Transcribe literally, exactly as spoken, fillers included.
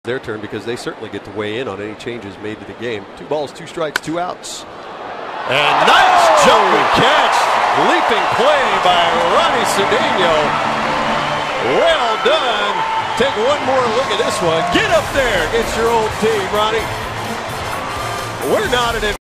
Their turn, because they certainly get to weigh in on any changes made to the game. Two balls, two strikes, two outs. And nice jumping catch, leaping play by Ronny Cedeno. Well done. Take one more look at this one. Get up there against your old team, Ronny. We're not an